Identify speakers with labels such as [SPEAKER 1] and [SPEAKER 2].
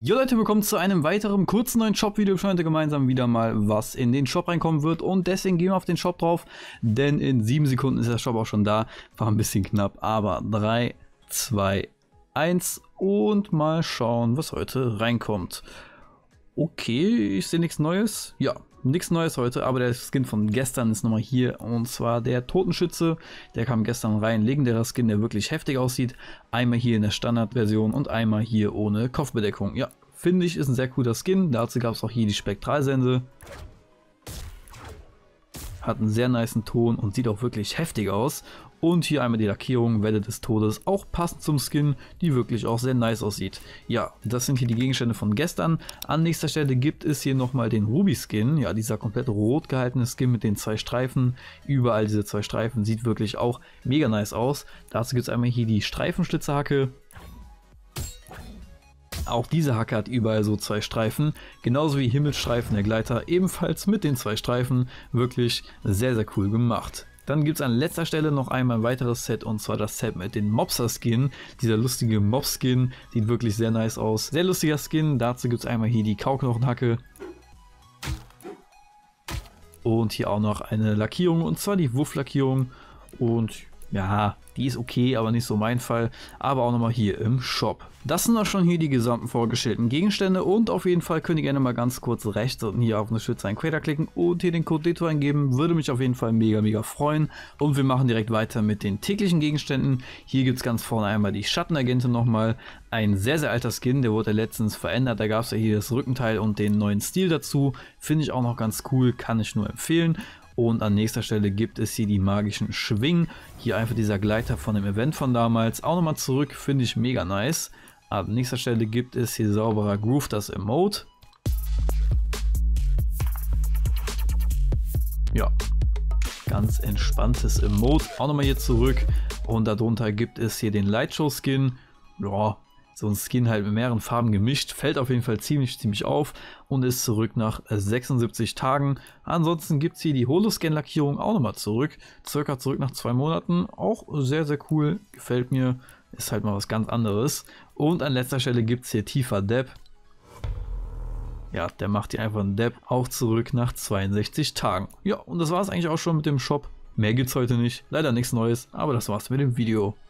[SPEAKER 1] Jo Leute, willkommen zu einem weiteren kurzen neuen Shop-Video. Schauen wir gemeinsam wieder mal, was in den Shop reinkommen wird. Und deswegen gehen wir auf den Shop drauf, denn in 7 Sekunden ist der Shop auch schon da. War ein bisschen knapp, aber 3, 2, 1 und mal schauen, was heute reinkommt. Okay, ich sehe nichts Neues. Ja, nichts Neues heute, aber der Skin von gestern ist nochmal hier, und zwar der Totenschütze. Der kam gestern rein, legendärer Skin, der wirklich heftig aussieht. Einmal hier in der Standardversion und einmal hier ohne Kopfbedeckung. Ja, finde ich, ist ein sehr cooler Skin. Dazu gab es auch hier die Spektralsense. Hat einen sehr nicen Ton und sieht auch wirklich heftig aus. Und hier einmal die Lackierung, Welle des Todes, auch passend zum Skin, die wirklich auch sehr nice aussieht. Ja, das sind hier die Gegenstände von gestern. An nächster Stelle gibt es hier nochmal den Ruby-Skin. Ja, dieser komplett rot gehaltene Skin mit den 2 Streifen. Überall diese 2 Streifen, sieht wirklich auch mega nice aus. Dazu gibt es einmal hier die Streifenschlitzerhacke. Auch diese Hacke hat überall so 2 Streifen, genauso wie Himmelsstreifen der Gleiter, ebenfalls mit den 2 Streifen. Wirklich sehr, sehr cool gemacht. Dann gibt es an letzter Stelle noch einmal ein weiteres Set, und zwar das Set mit den Mobster-Skin. Dieser lustige Mob-Skin sieht wirklich sehr nice aus. Sehr lustiger Skin. Dazu gibt es einmal hier die Kauknochenhacke. Und hier auch noch eine Lackierung, und zwar die Wuff-Lackierung. Und ja, die ist okay, aber nicht so mein Fall. Aber auch nochmal hier im Shop. Das sind auch schon hier die gesamten vorgestellten Gegenstände. Und auf jeden Fall könnt ihr gerne mal ganz kurz rechts unten hier auf Unterstütze einen Creator klicken und hier den Code DETO eingeben. Würde mich auf jeden Fall mega freuen. Und wir machen direkt weiter mit den täglichen Gegenständen. Hier gibt es ganz vorne einmal die Schattenagentin nochmal. Ein sehr, sehr alter Skin, der wurde letztens verändert. Da gab es ja hier das Rückenteil und den neuen Stil dazu. Finde ich auch noch ganz cool, kann ich nur empfehlen. Und an nächster Stelle gibt es hier die magischen Schwingen. Hier einfach dieser Gleiter von dem Event von damals. Auch nochmal zurück, finde ich mega nice. An nächster Stelle gibt es hier sauberer Groove, das Emote. Ja, ganz entspanntes Emote. Auch nochmal hier zurück. Und darunter gibt es hier den Lightshow Skin. Ja, so ein Skin halt mit mehreren Farben gemischt, fällt auf jeden Fall ziemlich auf und ist zurück nach 76 Tagen. Ansonsten gibt es hier die Holoscan-Lackierung auch nochmal zurück, circa zurück nach 2 Monaten. Auch sehr, sehr cool, gefällt mir, ist halt mal was ganz anderes. Und an letzter Stelle gibt es hier Tiefer Depp. Ja, der macht hier einfach einen Depp, auch zurück nach 62 Tagen. Ja, und das war es eigentlich auch schon mit dem Shop. Mehr gibt es heute nicht, leider nichts Neues, aber das war's mit dem Video.